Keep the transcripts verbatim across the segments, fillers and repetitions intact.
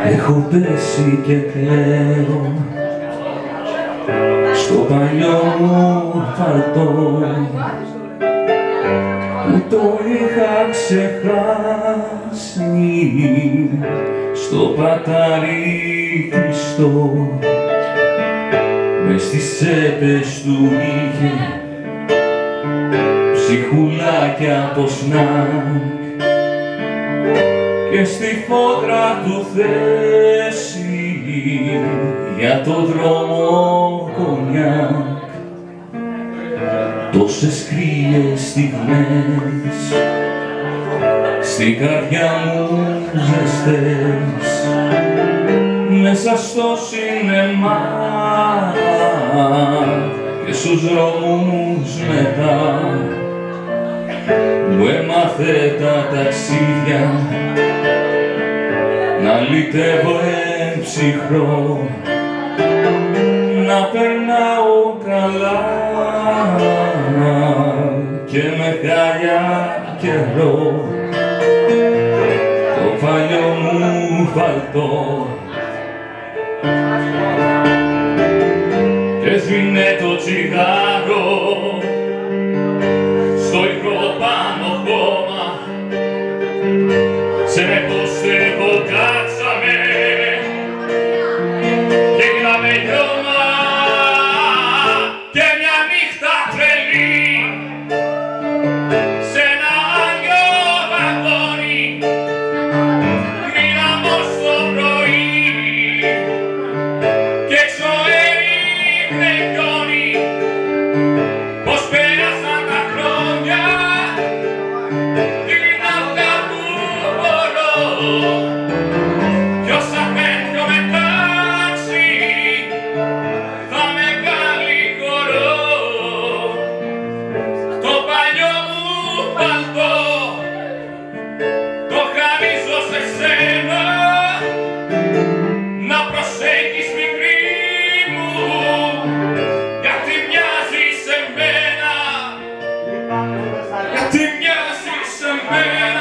Έχω πέσει και κλαίω στο παλιό μου παλτό που το είχα ξεχάσει στο πατάρι κλειστό. Μες στις τσέπες του είχε ψυχουλάκια από σνακ και στη φόδρα του θέση για το δρόμο κονιάκ. Τόσες κρύες στιγμές στην καρδιά μου ζεστές μέσα στο σινεμά και στους δρόμους μετά μου έμαθε τα ταξίδια να λυτεύω εμψυχρό, να περνάω καλά και με χάλια καιρό. Το παλιό μου παλτό και σβήνε το τσιγάρο στο υγρό πάνω χώμα. Σε ποστεύω κάτσαμε και γίναμε λιώμα και μια νύχτα τρελή σε ένα άγιο βαγόνι μείναμε ως το πρωί και έξω έριχνε χιόνι. Πως πέρασαν τα χρόνια είναι αυτά που μπορώ κι όσα πέφτω μετάξι θα με βγάλει χορό. Το παλιό μου παλτό το χαρίζω σε σένα να προσέχεις μικρή μου γιατί μοιάζει σε μένα, γιατί μοιάζει σε μένα.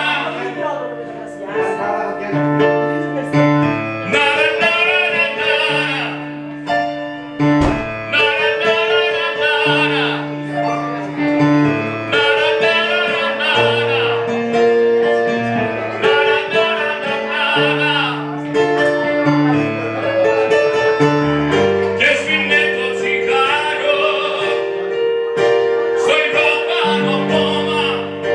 Και σβήνε το τσιγάρο στο υγρό πάνω χώμα.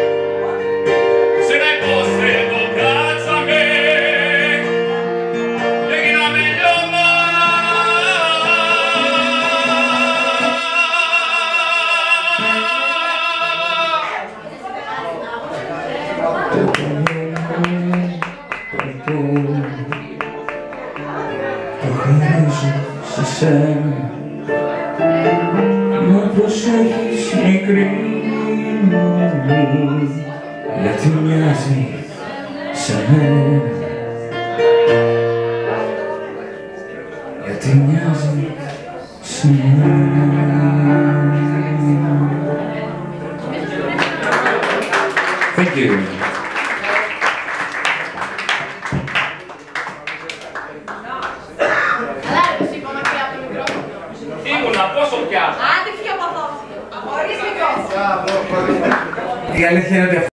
Σε ένα υποστεύω κάτσαμε και γίναμε λιώμα. Το παλιό μου παλτό το χαρίζω σε σένα να προσέχεις μικρή μου γιατί μοιάζει σε μένα, γιατί μοιάζει σε μένα. Thank you. Ήμουνα πόσο πια. Άντε φύγε από εδώ. Χωρίς μικρό. Η αλήθεια είναι ότι